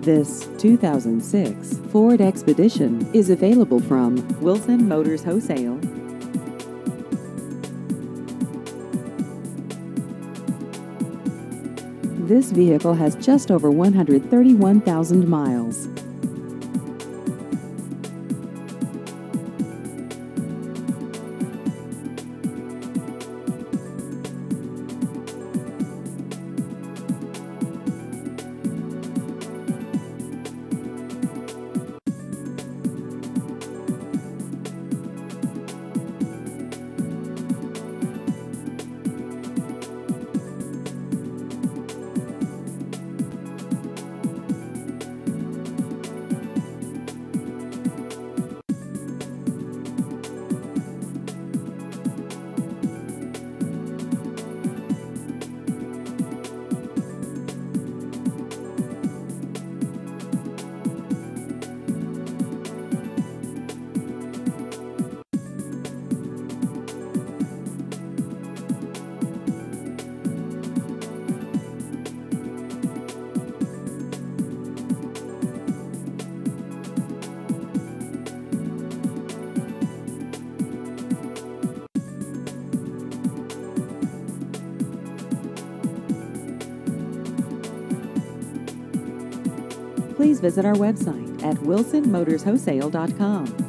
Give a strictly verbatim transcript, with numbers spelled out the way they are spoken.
This two thousand six Ford Expedition is available from Wilson Motors Wholesale. This vehicle has just over one hundred thirty-one thousand miles. Please visit our website at wilson motors wholesale dot com.